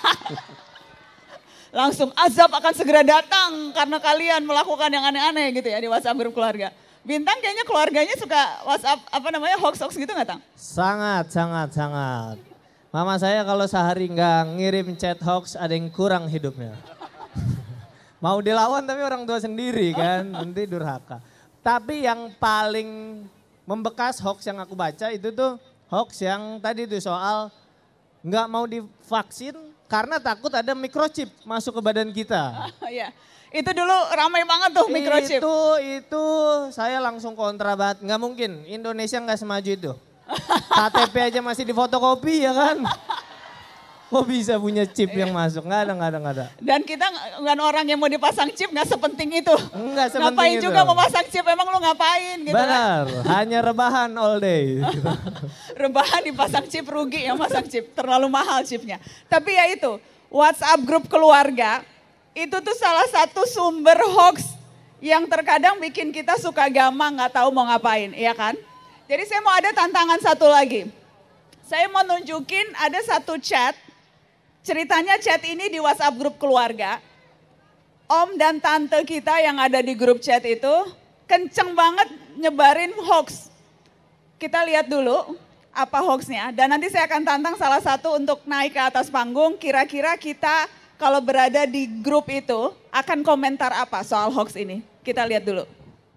Langsung azab akan segera datang karena kalian melakukan yang aneh-aneh gitu ya di WhatsApp grup keluarga. Bintang kayaknya keluarganya suka WhatsApp hoax-hoax gitu nggak Tang? Sangat. Mama saya kalau sehari nggak ngirim chat hoax ada yang kurang hidupnya. Mau dilawan tapi orang tua sendiri kan, nanti durhaka. Tapi yang paling membekas hoax yang aku baca itu tuh hoax yang tadi tuh soal nggak mau divaksin karena takut ada microchip masuk ke badan kita. Iya. Itu dulu ramai banget tuh microchip. Itu saya langsung kontra banget. Nggak mungkin, Indonesia nggak semaju itu. KTP aja masih difotokopi ya kan. Kok bisa punya chip yang masuk? Nggak ada. Dan kita nggak orang yang mau dipasang chip nggak sepenting itu. Nggak sepenting ngapain itu. juga mau pasang chip, emang lu ngapain gitu. Benar, hanya rebahan all day. Gitu. Rebahan dipasang chip, rugi yang pasang chip, terlalu mahal chipnya. Tapi ya itu, WhatsApp grup keluarga, itu tuh salah satu sumber hoax yang terkadang bikin kita suka gamang nggak tahu mau ngapain, iya kan? Jadi saya mau ada tantangan satu lagi. Saya mau nunjukin ada satu chat. Ceritanya chat ini di WhatsApp grup keluarga. Om dan tante kita yang ada di grup chat itu kenceng banget nyebarin hoax. Kita lihat dulu apa hoaxnya. Dan nanti saya akan tantang salah satu untuk naik ke atas panggung. Kira-kira kita kalau berada di grup itu akan komentar apa soal hoax ini. Kita lihat dulu.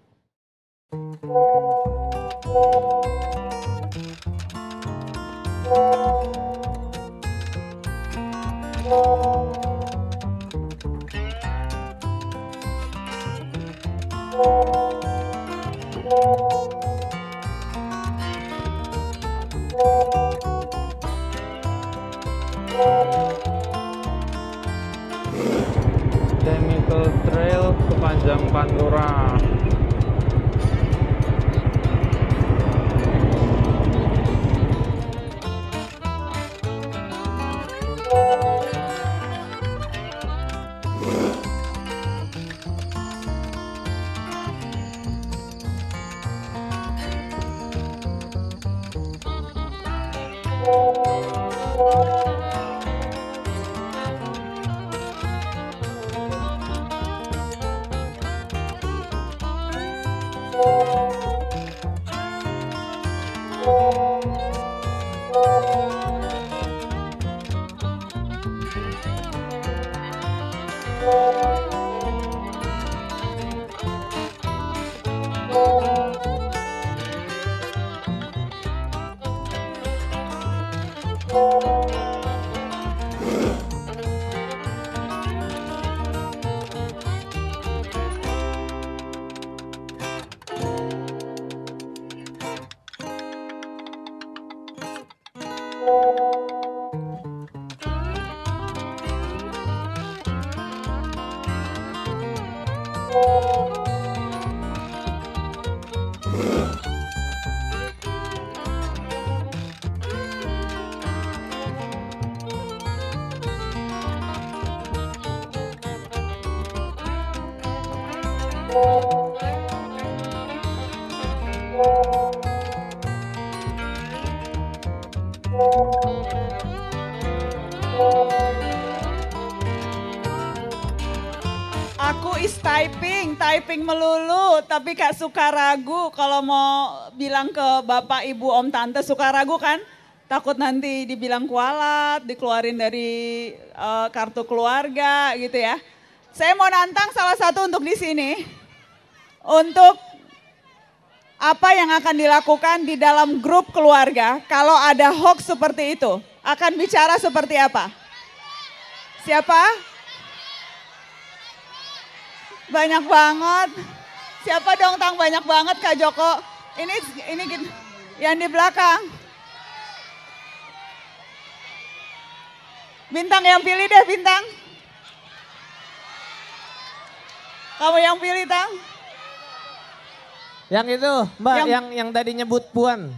Chemical Trail sepanjang Pantura. Aku is typing melulu, tapi Kak suka ragu kalau mau bilang ke Bapak, Ibu, Om, Tante suka ragu kan? Takut nanti dibilang kualat, dikeluarin dari kartu keluarga gitu ya. Saya mau nantang salah satu untuk di sini, untuk apa yang akan dilakukan di dalam grup keluarga kalau ada hoax seperti itu. Akan bicara seperti apa? Siapa? Banyak banget. Siapa dong Tang, banyak banget Kak Joko. Ini yang di belakang. Bintang yang pilih deh, Bintang. Kamu yang pilih, Tang. Yang itu, Mbak, yang tadi nyebut Puan.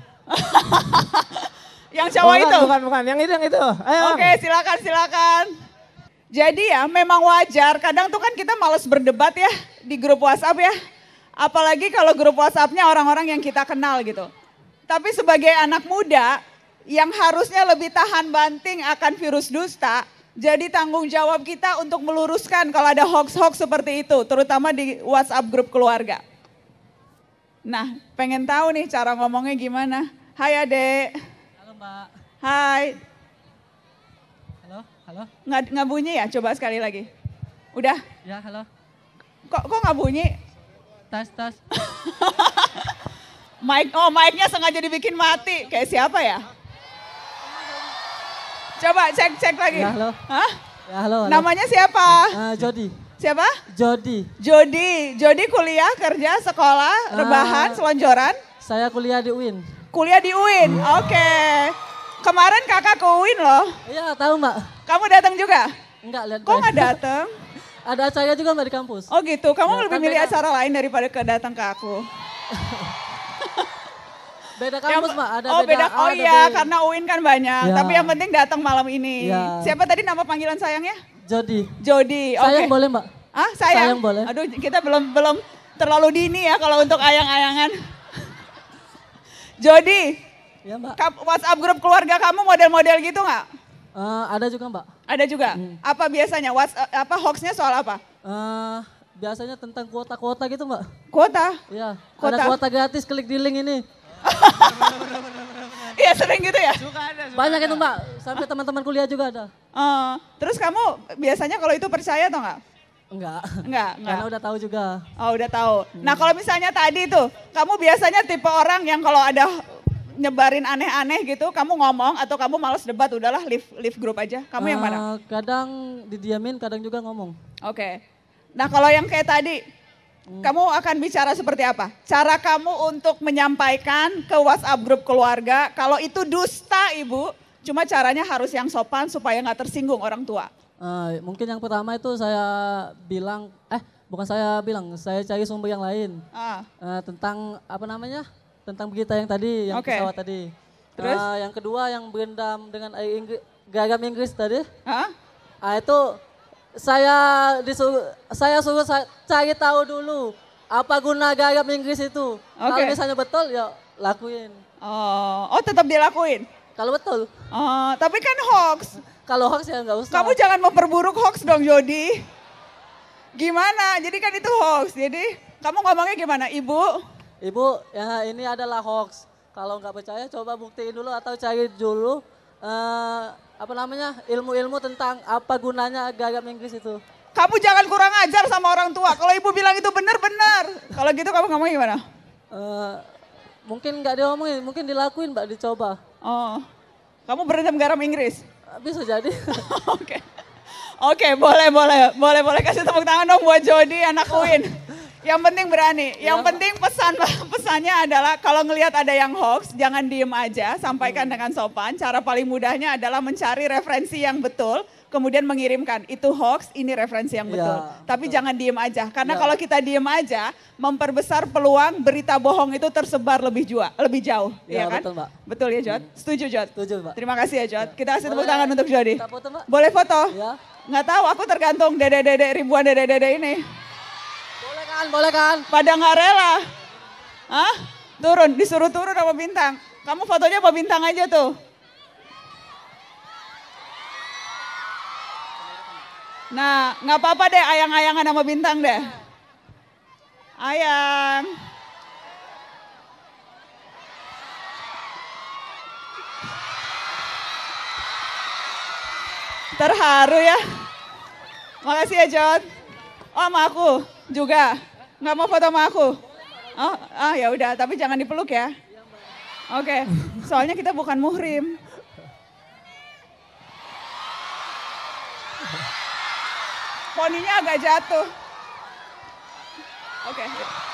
Yang cowok itu? Bukan, yang itu. Ayo. Oke, silakan. Jadi ya memang wajar, kadang tuh kan kita males berdebat ya di grup WhatsApp ya. Apalagi kalau grup WhatsApp-nya orang-orang yang kita kenal gitu. Tapi sebagai anak muda yang harusnya lebih tahan banting akan virus dusta, jadi tanggung jawab kita untuk meluruskan kalau ada hoax-hoax seperti itu, terutama di WhatsApp grup keluarga. Nah, pengen tahu nih cara ngomongnya gimana. Hai Adek. Halo Mbak. Hai. Halo. Nggak bunyi ya? Coba sekali lagi. Udah? Ya, halo. Kok nggak bunyi? Tas. Mic-nya sengaja dibikin mati. Kayak siapa ya? Coba cek lagi. Ya, halo. Hah? Ya, halo. Namanya siapa? Jody. Siapa? Jody. Kuliah, kerja, sekolah, rebahan, selonjoran? Saya kuliah di UIN. Kuliah di UIN, oke. Kemarin kakak ke UIN loh. Iya, tahu Mbak. Kamu datang juga? Enggak, lihat. Kok nggak datang? Ada acara juga Mbak di kampus. Oh gitu, kamu Ya, lebih kan milih beda. acara lain daripada datang ke aku. Beda kampus Mbak, ada oh beda. A, Oh ada iya, B. karena UIN kan banyak. Ya. Tapi yang penting datang malam ini. Ya. Siapa tadi nama panggilan sayangnya? Jody. Jody. Oke. Sayang boleh Mbak? Ah, sayang? Sayang boleh. Aduh, kita belum terlalu dini ya kalau untuk ayang-ayangan. Jody. Ya Mbak. WhatsApp grup keluarga kamu model-model gitu nggak? Ada juga Mbak. Ada juga. Apa biasanya? Hoaxnya soal apa? Biasanya tentang kuota-kuota gitu Mbak. Kuota? Iya. Kuota. Ada kuota gratis, klik di link ini. Iya sering gitu ya? Banyak itu Mbak, sampai teman-teman kuliah juga ada. Terus kamu biasanya kalau itu percaya atau nggak? Enggak. Enggak. Karena udah tahu juga. Oh udah tahu. Nah kalau misalnya tadi tuh, kamu biasanya tipe orang yang kalau ada nyebarin aneh-aneh gitu, kamu ngomong atau kamu malas debat, udahlah leave grup aja. Kamu yang mana? Kadang didiamin, kadang juga ngomong. Oke. Nah kalau yang kayak tadi, kamu akan bicara seperti apa? Cara kamu untuk menyampaikan ke WhatsApp grup keluarga, kalau itu dusta Ibu, cuma caranya harus yang sopan supaya nggak tersinggung orang tua. Mungkin yang pertama itu saya bilang, saya cari sumber yang lain. Tentang apa namanya? Tentang berita yang tadi, yang pesawat tadi. Terus? Yang kedua yang berendam dengan air garam Inggris tadi. Itu saya suruh cari tahu dulu apa guna garam Inggris itu. Kalau misalnya betul ya lakuin. Oh tetap dilakuin? Kalau betul. Tapi kan hoax. Kalau hoax ya nggak usah. Kamu jangan memperburuk hoax dong Jody. Gimana? Jadi kan itu hoax. Jadi kamu ngomongnya gimana? Ibu, ya ini adalah hoax. Kalau nggak percaya coba buktiin dulu atau cari dulu ilmu-ilmu tentang apa gunanya garam Inggris itu. Kamu jangan kurang ajar sama orang tua. Kalau ibu bilang itu benar-benar. Kalau gitu kamu ngomongnya gimana? Mungkin nggak diomongin, mungkin dilakuin Mbak, dicoba. Kamu berendam garam Inggris? Bisa jadi. Oke, boleh kasih tepuk tangan dong buat Jody anak UIN. Yang penting berani. Yang penting pesannya adalah kalau ngelihat ada yang hoax, jangan diem aja, sampaikan dengan sopan. Cara paling mudahnya adalah mencari referensi yang betul, kemudian mengirimkan. Itu hoax, ini referensi yang betul. Tapi jangan diem aja, karena kalau kita diem aja, memperbesar peluang berita bohong itu tersebar lebih jauh. Iya kan? Betul Mbak. Betul ya Jod? Setuju Jod? Setuju Mbak. Terima kasih ya Jod. Kita kasih tepuk tangan untuk Jody. Kita foto Mbak? Boleh foto? Ya. Nggak tahu, aku tergantung ribuan dede ini. Boleh kan? Pada nggak rela. Disuruh turun sama Bintang. Kamu fotonya apa Bintang aja tuh? Nah, nggak apa-apa deh ayang-ayangan sama Bintang deh. Ayang. Terharu ya. Makasih ya John. Oh sama aku juga. Nggak mau foto sama aku? Oh, ya udah, tapi jangan dipeluk ya. Oke, soalnya kita bukan muhrim. Poninya agak jatuh. Oke.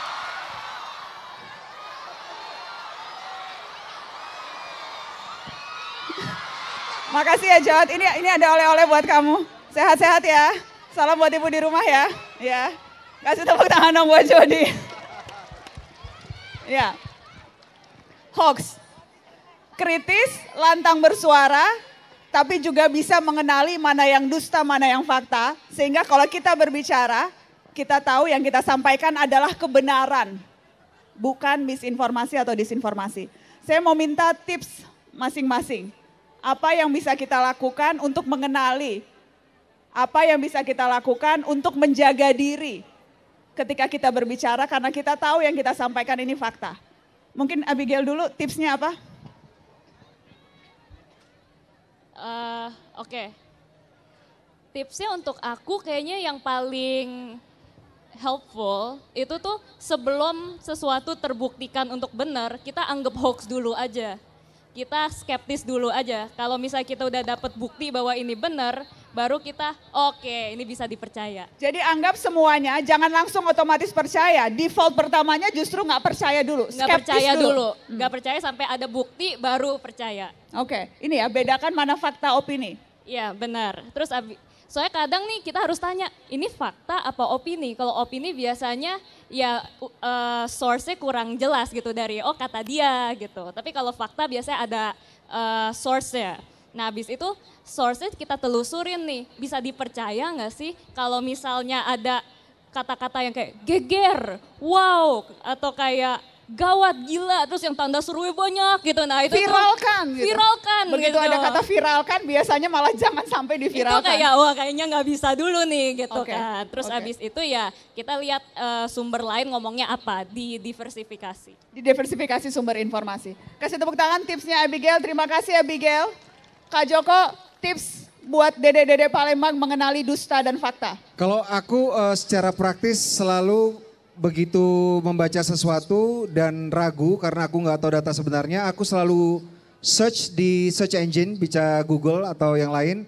Makasih ya Jod. Ini ada oleh-oleh buat kamu. Sehat-sehat ya. Salam buat ibu di rumah ya. Ya. Kasih tepuk tangan dong buat Jody. Ya. Hoax. Kritis, lantang bersuara, tapi juga bisa mengenali mana yang dusta, mana yang fakta. Sehingga kalau kita berbicara, kita tahu yang kita sampaikan adalah kebenaran. Bukan misinformasi atau disinformasi. Saya mau minta tips masing-masing. Apa yang bisa kita lakukan untuk mengenali? Apa yang bisa kita lakukan untuk menjaga diri ketika kita berbicara karena kita tahu yang kita sampaikan ini fakta. Mungkin Abigail dulu tipsnya apa? Oke. Tipsnya untuk aku kayaknya yang paling helpful itu tuh sebelum sesuatu terbuktikan untuk benar, kita anggap hoax dulu aja. Kita skeptis dulu aja. Kalau misalnya kita udah dapat bukti bahwa ini benar, baru kita oke, ini bisa dipercaya. Jadi anggap semuanya, jangan langsung otomatis percaya. Default pertamanya justru nggak percaya dulu, nggak percaya dulu. Nggak percaya sampai ada bukti baru percaya. Oke, ini ya bedakan mana fakta opini. Iya benar. Terus soalnya kadang nih kita harus tanya, ini fakta apa opini? Kalau opini biasanya ya source-nya kurang jelas gitu dari kata dia gitu. Tapi kalau fakta biasanya ada source-nya. Nah habis itu source-nya kita telusurin nih, bisa dipercaya nggak sih kalau misalnya ada kata-kata yang kayak geger, wow, atau kayak gawat, gila, terus yang tanda serunya banyak gitu. Nah itu viralkan gitu. Viralkan begitu gitu. Ada kata viralkan biasanya malah jangan sampai diviralkan. Itu kayak wah kayaknya nggak bisa dulu nih gitu kan. Terus abis itu ya kita lihat sumber lain ngomongnya apa, diversifikasi. Diversifikasi sumber informasi. Kasih tepuk tangan tipsnya Abigail, terima kasih Abigail. Kak Joko, tips buat dede-dede Palembang mengenali dusta dan fakta. Kalau aku secara praktis selalu begitu membaca sesuatu dan ragu karena aku nggak tahu data sebenarnya, aku selalu search di search engine, bisa Google atau yang lain,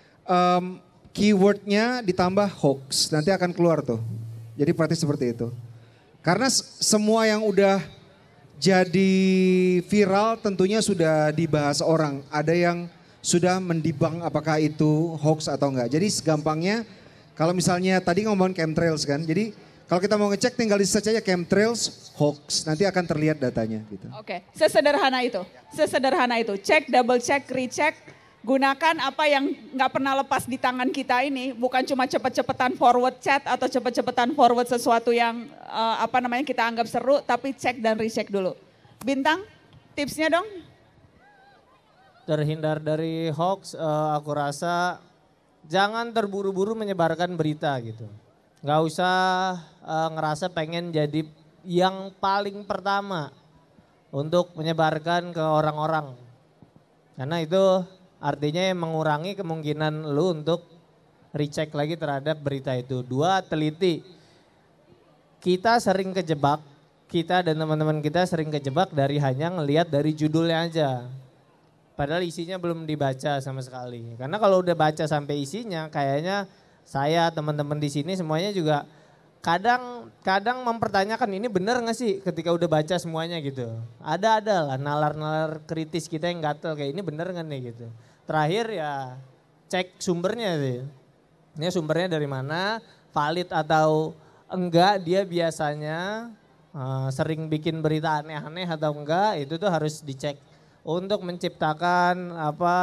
keywordnya ditambah hoax, nanti akan keluar tuh. Jadi praktis seperti itu. Karena semua yang udah jadi viral tentunya sudah dibahas orang. Ada yang sudah mendibang apakah itu hoax atau enggak. Jadi segampangnya kalau misalnya tadi ngomongin chemtrails kan, jadi kalau kita mau ngecek tinggal di search aja chemtrails hoax, nanti akan terlihat datanya gitu. Oke, sesederhana itu. Sesederhana itu. Cek, double check, recheck. Gunakan apa yang nggak pernah lepas di tangan kita ini, bukan cuma cepet-cepetan forward chat atau cepet-cepetan forward sesuatu yang kita anggap seru, tapi cek dan recheck dulu. Bintang, tipsnya dong. Terhindar dari hoax, aku rasa jangan terburu-buru menyebarkan berita gitu. Nggak usah ngerasa pengen jadi yang paling pertama untuk menyebarkan ke orang-orang. Karena itu artinya mengurangi kemungkinan lu untuk recheck lagi terhadap berita itu. 2, teliti. Kita sering kejebak, kita dan teman-teman kita sering kejebak dari hanya ngelihat dari judulnya aja. Padahal isinya belum dibaca sama sekali. Karena kalau udah baca sampai isinya kayaknya saya, teman-teman di sini semuanya juga kadang mempertanyakan ini benar nggak sih ketika udah baca semuanya gitu. Ada lah nalar-nalar kritis kita yang gatel kayak ini benar nggak nih gitu. Terakhir ya cek sumbernya sih. Ini sumbernya dari mana, valid atau enggak, dia biasanya sering bikin berita aneh-aneh atau enggak, itu tuh harus dicek untuk menciptakan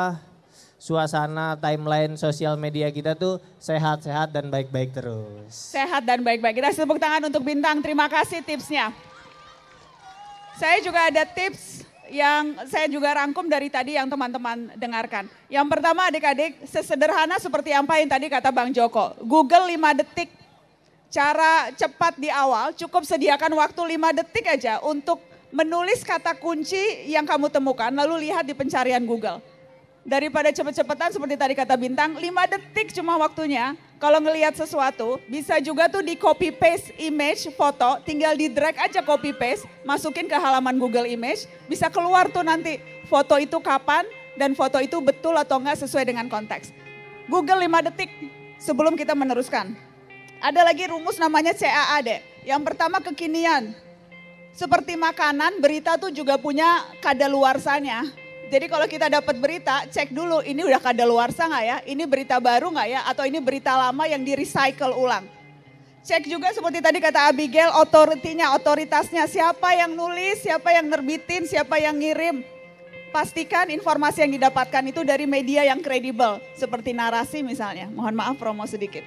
suasana timeline sosial media kita tuh sehat-sehat dan baik-baik terus. Sehat dan baik-baik. Kita tepuk tangan untuk Bintang. Terima kasih tipsnya. Saya juga ada tips yang saya juga rangkum dari tadi yang teman-teman dengarkan. Yang pertama adik-adik, sesederhana seperti apa yang tadi kata Bang Joko. Google 5 detik, cara cepat di awal, cukup sediakan waktu 5 detik aja untuk menulis kata kunci yang kamu temukan, lalu lihat di pencarian Google. Daripada cepet-cepetan seperti tadi kata Bintang, 5 detik cuma waktunya. Kalau ngelihat sesuatu, bisa juga tuh di copy paste image, foto, tinggal di drag aja copy paste, masukin ke halaman Google Image, bisa keluar tuh nanti foto itu kapan dan foto itu betul atau enggak sesuai dengan konteks. Google 5 detik sebelum kita meneruskan. Ada lagi rumus namanya CAAD. Yang pertama kekinian. Seperti makanan, berita tuh juga punya kadaluarsanya. Jadi kalau kita dapat berita, cek dulu ini udah kadaluarsa nggak ya, ini berita baru nggak ya, atau ini berita lama yang di recycle ulang. Cek juga seperti tadi kata Abigail, authority-nya, otoritasnya, siapa yang nulis, siapa yang nerbitin, siapa yang ngirim. Pastikan informasi yang didapatkan itu dari media yang kredibel, seperti Narasi misalnya. Mohon maaf promo sedikit.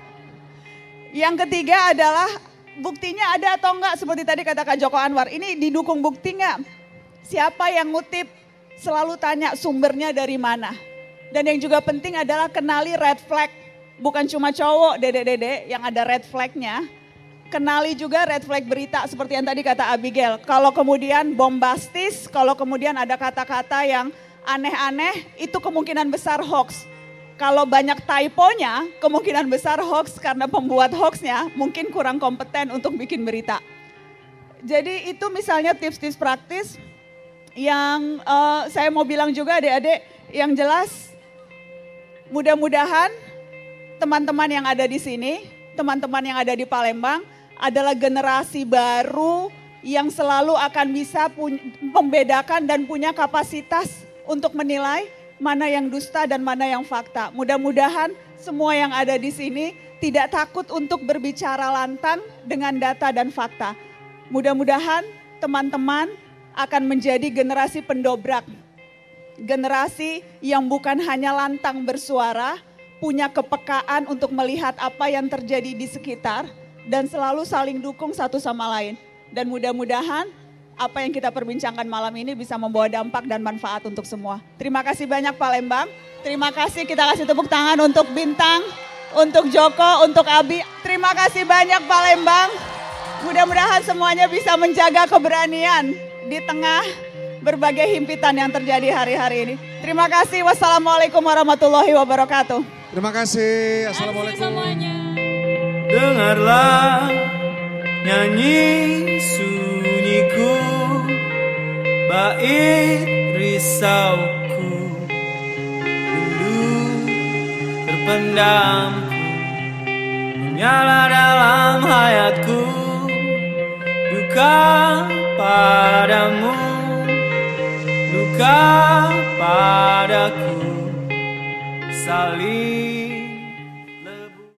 Yang ketiga adalah buktinya ada atau enggak, seperti tadi kata Kak Joko Anwar, ini didukung bukti enggak? Siapa yang ngutip? Selalu tanya sumbernya dari mana. Dan yang juga penting adalah kenali red flag. Bukan cuma cowok, dede-dede yang ada red flagnya. Kenali juga red flag berita seperti yang tadi kata Abigail. Kalau kemudian bombastis, kalau kemudian ada kata-kata yang aneh-aneh, itu kemungkinan besar hoax. Kalau banyak typonya, kemungkinan besar hoax karena pembuat hoaxnya mungkin kurang kompeten untuk bikin berita. Jadi itu misalnya tips-tips praktis. Yang saya mau bilang juga adik-adik, yang jelas mudah-mudahan teman-teman yang ada di sini, teman-teman yang ada di Palembang adalah generasi baru yang selalu akan bisa membedakan dan punya kapasitas untuk menilai mana yang dusta dan mana yang fakta. Mudah-mudahan semua yang ada di sini tidak takut untuk berbicara lantang dengan data dan fakta. Mudah-mudahan teman-teman akan menjadi generasi pendobrak. Generasi yang bukan hanya lantang bersuara, punya kepekaan untuk melihat apa yang terjadi di sekitar dan selalu saling dukung satu sama lain. Dan mudah-mudahan apa yang kita perbincangkan malam ini bisa membawa dampak dan manfaat untuk semua. Terima kasih banyak Palembang. Terima kasih, kita kasih tepuk tangan untuk Bintang, untuk Joko, untuk Abi. Terima kasih banyak Palembang. Mudah-mudahan semuanya bisa menjaga keberanian di tengah berbagai himpitan yang terjadi hari-hari ini. Terima kasih. Wassalamualaikum warahmatullahi wabarakatuh. Terima kasih. Assalamualaikum. Semuanya. Dengarlah nyanyi sunyiku, bait risauku, rindu terpendamku, menyala dalam hayatku, duka padamu, duka padaku, saling